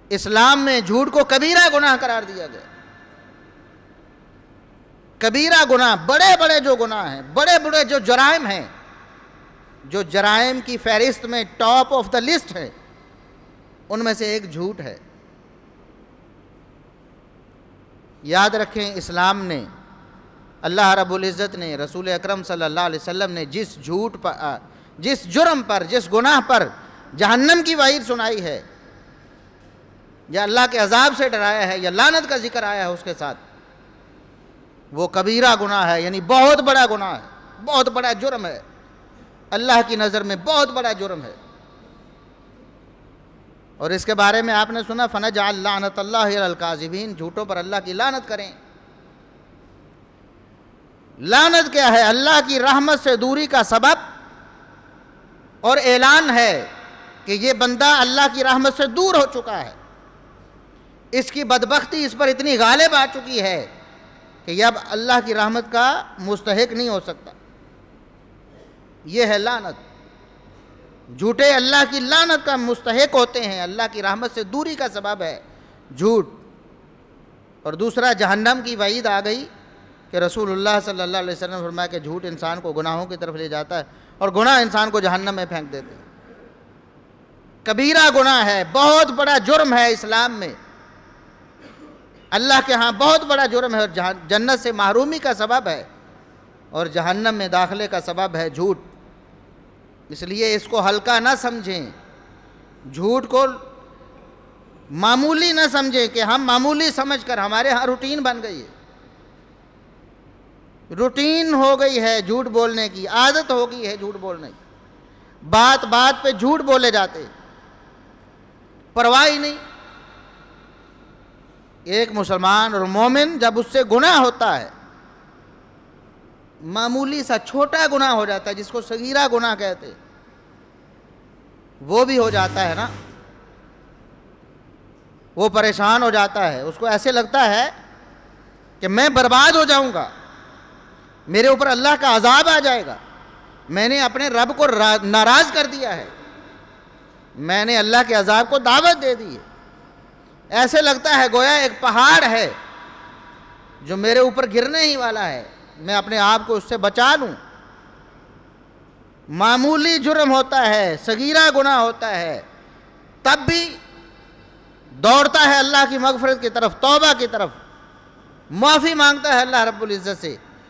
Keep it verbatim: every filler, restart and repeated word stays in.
اسلام میں جھوٹ کو کبیرہ گناہ قرار دیا گیا. کبیرہ گناہ، بڑے بڑے جو گناہ ہیں، بڑے بڑے جو جرائم ہیں، جو جرائم کی فہرست میں ٹاپ آف دا لسٹ ہے، ان میں سے ایک جھوٹ ہے. یاد رکھیں، اسلام نے، اللہ رب العزت نے، رسول اکرم صلی اللہ علیہ وسلم نے جس جھوٹ پر، جس جرم پر، جس گناہ پر جہنم کی وعید سنائی ہے، یا اللہ کے عذاب سے ڈرایا ہے، یا لعنت کا ذکر آیا ہے اس کے ساتھ، وہ کبیرہ گناہ ہے، یعنی بہت بڑا گناہ ہے، بہت بڑا جرم ہے، اللہ کی نظر میں بہت بڑا جرم ہے. اور اس کے بارے میں آپ نے سنا، فَنَجْعَلْ لَعْنَةَ اللَّهِ عَلَى الْكَاذِبِينَ، جھوٹوں پر اللہ کی لعنت کریں. لعنت کیا ہے؟ اللہ کی رحمت سے دوری کا سبب، اور اعلان ہے کہ یہ بندہ اللہ کی رحمت سے دور ہو چکا ہے. اس کی بدبختی اس پر اتنی غالب آ چکی ہے کہ یہ اب اللہ کی رحمت کا مستحق نہیں ہو سکتا. یہ ہے لعنت. جھوٹے اللہ کی لعنت کا مستحق ہوتے ہیں، اللہ کی رحمت سے دوری کا سبب ہے جھوٹ. اور دوسرا، جہنم کی وعید آ گئی کہ رسول اللہ صلی اللہ علیہ وسلم نے فرمایا کہ جھوٹ انسان کو گناہوں کی طرف لے جاتا ہے، اور گناہ انسان کو جہنم میں پھینک دیتے ہیں. کبیرہ گناہ ہے، بہت بڑا جرم ہے اسلام میں، اللہ کے ہاں بہت بڑا جرم ہے، اور جنت سے محرومی کا سبب ہے، اور جہنم میں داخلے کا سبب ہے جھوٹ. اس لیے اس کو ہلکا نہ سمجھیں، جھوٹ کو معمولی نہ سمجھیں کہ ہم معمولی سمجھ کر ہمارے ہاں روٹین بن گئی ہے، روٹین ہو گئی ہے جھوٹ بولنے کی، عادت ہو گئی ہے جھوٹ بولنے کی، بات بات پہ جھوٹ بولے جاتے، پرواہ ہی نہیں. ایک مسلمان اور مومن جب اس سے گناہ ہوتا ہے، معمولی سا چھوٹا گناہ ہو جاتا ہے جس کو صغیرہ گناہ کہتے، وہ بھی ہو جاتا ہے نا، وہ پریشان ہو جاتا ہے. اس کو ایسے لگتا ہے کہ میں برباد ہو جاؤں گا، میرے اوپر اللہ کا عذاب آ جائے گا، میں نے اپنے رب کو ناراض کر دیا ہے، میں نے اللہ کے عذاب کو دعوت دے دی ہے. ایسے لگتا ہے گویا ایک پہاڑ ہے جو میرے اوپر گرنے ہی والا ہے، میں اپنے آپ کو اس سے بچا لوں. معمولی جرم ہوتا ہے، صغیرہ گناہ ہوتا ہے، تب بھی دوڑتا ہے اللہ کی مغفرت کی طرف، توبہ کی طرف، معافی مانگتا ہے اللہ رب العزت سے.